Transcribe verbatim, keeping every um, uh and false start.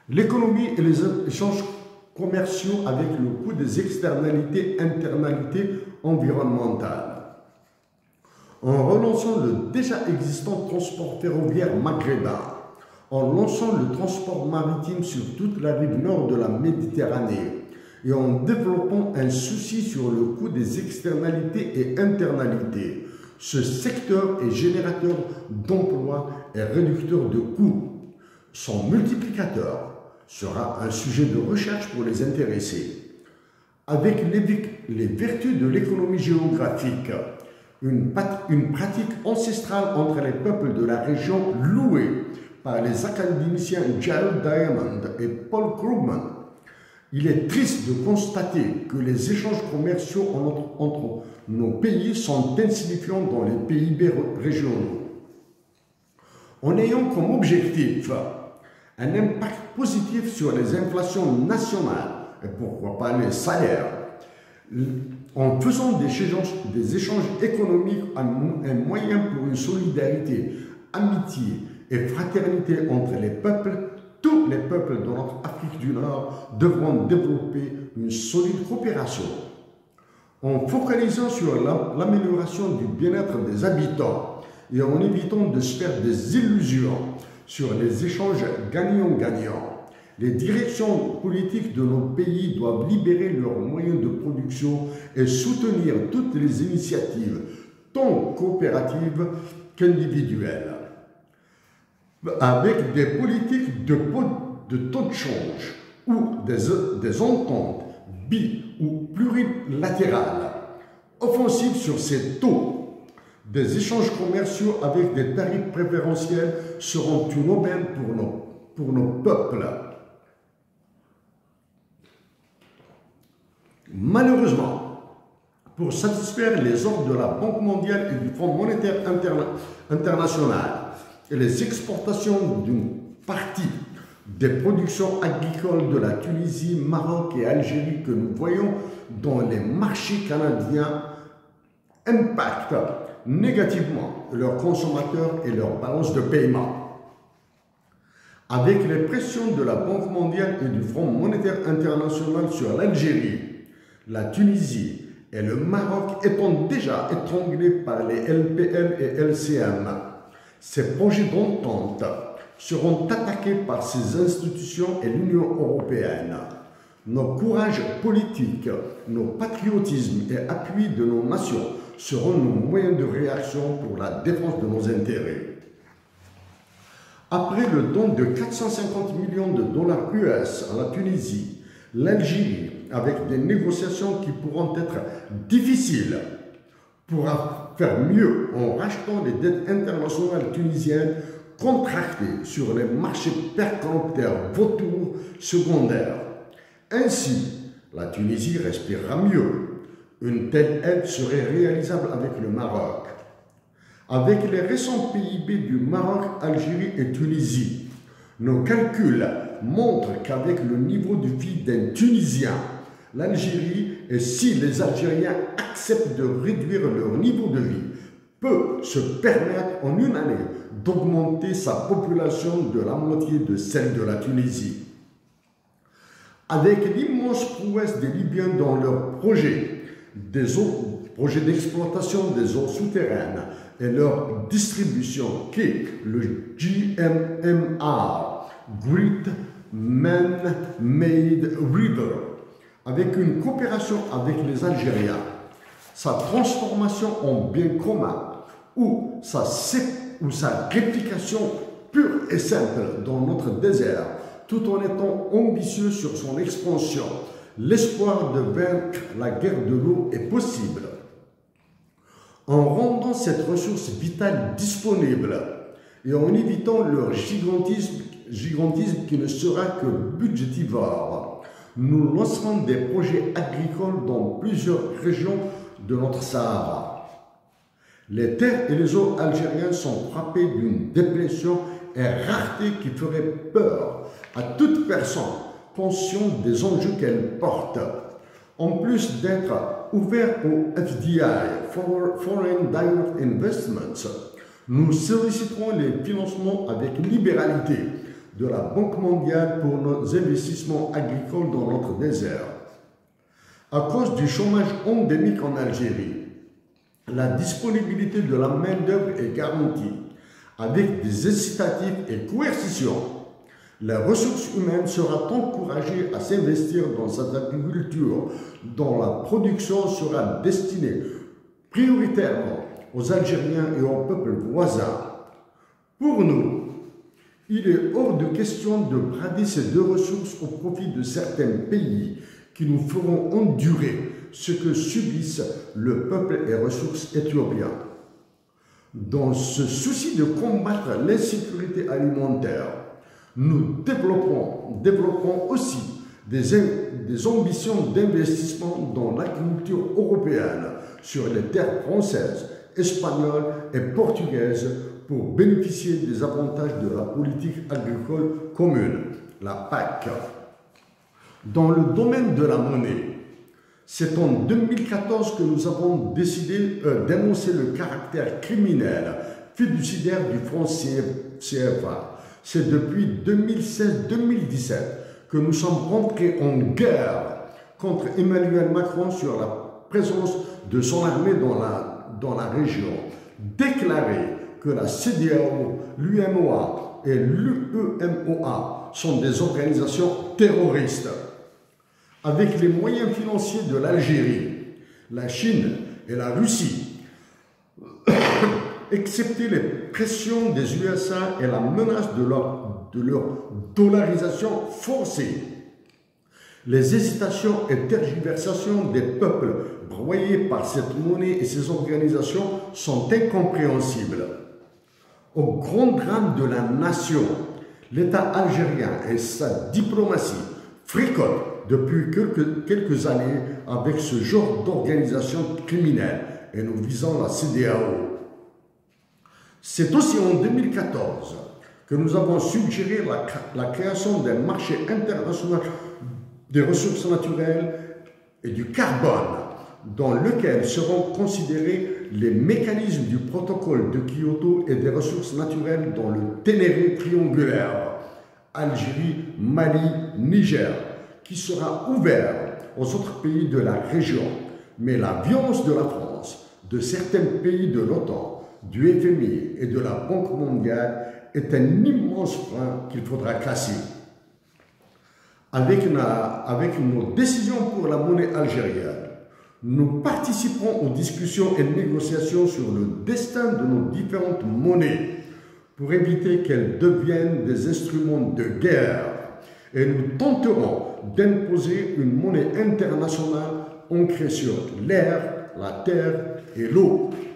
L'économie et les échanges commerciaux avec le coût des externalités, internalités environnementales. En relançant le déjà existant transport ferroviaire maghrébin, en lançant le transport maritime sur toute la rive nord de la Méditerranée et en développant un souci sur le coût des externalités et internalités, ce secteur est générateur d'emplois et réducteur de coûts. Son multiplicateur sera un sujet de recherche pour les intéressés. Avec les, les vertus de l'économie géographique, une, une pratique ancestrale entre les peuples de la région louée par les académiciens Jared Diamond et Paul Krugman, il est triste de constater que les échanges commerciaux entre, entre nos pays sont insignifiants dans les P I B régionaux. En ayant comme objectif un impact positif sur les inflations nationales, et pourquoi pas les salaires, en faisant des échanges, des échanges économiques un, un moyen pour une solidarité, amitié et fraternité entre les peuples, tous les peuples de notre Afrique du Nord devront développer une solide coopération. En focalisant sur l'amélioration du bien-être des habitants et en évitant de se faire des illusions sur les échanges gagnant-gagnant, les directions politiques de nos pays doivent libérer leurs moyens de production et soutenir toutes les initiatives, tant coopératives qu'individuelles, avec des politiques de, de taux de change ou des, des ententes bi- ou plurilatérales offensives sur ces taux. Des échanges commerciaux avec des tarifs préférentiels seront une aubaine pour nos, pour nos peuples. Malheureusement, pour satisfaire les ordres de la Banque mondiale et du Fonds monétaire interna international et les exportations d'une partie des productions agricoles de la Tunisie, Maroc et Algérie que nous voyons dans les marchés canadiens impactent négativement leurs consommateurs et leur balance de paiement. Avec les pressions de la Banque mondiale et du Fonds monétaire international sur l'Algérie, la Tunisie et le Maroc étant déjà étranglés par les L P M et L C M, ces projets d'entente seront attaqués par ces institutions et l'Union européenne. Nos courages politiques, nos patriotismes et appuis de nos nations seront nos moyens de réaction pour la défense de nos intérêts. Après le don de quatre cent cinquante millions de dollars U S à la Tunisie, l'Algérie, avec des négociations qui pourront être difficiles, pourra faire mieux en rachetant les dettes internationales tunisiennes contractées sur les marchés percantères vautours secondaires. Ainsi, la Tunisie respirera mieux. Une telle aide serait réalisable avec le Maroc. Avec les récents P I B du Maroc, Algérie et Tunisie, nos calculs montrent qu'avec le niveau de vie d'un Tunisien, l'Algérie, et si les Algériens acceptent de réduire leur niveau de vie, peut se permettre en une année d'augmenter sa population de la moitié de celle de la Tunisie. Avec l'immense prouesse des Libyens dans leur projet, des eaux, projet d'exploitation des eaux souterraines et leur distribution qu'est le G M M R, Great Man-Made River, avec une coopération avec les Algériens, sa transformation en bien commun ou sa, ou sa réplication pure et simple dans notre désert, tout en étant ambitieux sur son expansion, l'espoir de vaincre la guerre de l'eau est possible. En rendant cette ressource vitale disponible et en évitant leur gigantisme, gigantisme qui ne sera que budgétivore, nous lancerons des projets agricoles dans plusieurs régions de notre Sahara. Les terres et les eaux algériennes sont frappées d'une déplétion et rareté qui ferait peur à toute personne consciente des enjeux qu'elle porte. En plus d'être ouvert au F D I, Foreign Direct Investments, nous solliciterons les financements avec libéralité de la Banque mondiale pour nos investissements agricoles dans notre désert. À cause du chômage endémique en Algérie, la disponibilité de la main-d'œuvre est garantie avec des incitatifs et coercitions. Les ressources humaines sera encouragées à s'investir dans cette agriculture dont la production sera destinée prioritairement aux Algériens et aux peuples voisins. Pour nous, il est hors de question de brader ces deux ressources au profit de certains pays qui nous feront endurer ce que subissent le peuple et ressources éthiopiens. Dans ce souci de combattre l'insécurité alimentaire, nous développons, développons aussi des, des ambitions d'investissement dans l'agriculture européenne sur les terres françaises, espagnoles et portugaises pour bénéficier des avantages de la politique agricole commune, la P A C. Dans le domaine de la monnaie, c'est en deux mille quatorze que nous avons décidé euh, d'énoncer le caractère criminel fiduciaire du franc C F A. C'est depuis deux mille seize deux mille dix-sept que nous sommes rentrés en guerre contre Emmanuel Macron sur la présence de son armée dans la, dans la région. Déclarer que la C D A O, l'U M O A et l'U E M O A sont des organisations terroristes. Avec les moyens financiers de l'Algérie, la Chine et la Russie, excepté les pressions des U S A et la menace de leur, de leur dollarisation forcée, les hésitations et tergiversations des peuples broyés par cette monnaie et ces organisations sont incompréhensibles. Au grand drame de la nation, l'État algérien et sa diplomatie fricotent depuis quelques, quelques années avec ce genre d'organisation criminelle et nous visons la C D A O. C'est aussi en deux mille quatorze que nous avons suggéré la, la création d'un marché international des ressources naturelles et du carbone dans lequel seront considérés les mécanismes du protocole de Kyoto et des ressources naturelles dans le Ténéré triangulaire, Algérie, Mali, Niger, qui sera ouvert aux autres pays de la région. Mais la violence de la France, de certains pays de l'OTAN, du F M I et de la Banque mondiale est un immense frein qu'il faudra casser. Avec, na, avec nos décisions pour la monnaie algérienne, nous participerons aux discussions et négociations sur le destin de nos différentes monnaies pour éviter qu'elles deviennent des instruments de guerre. Et nous tenterons d'imposer une monnaie internationale ancrée sur l'air, la terre et l'eau.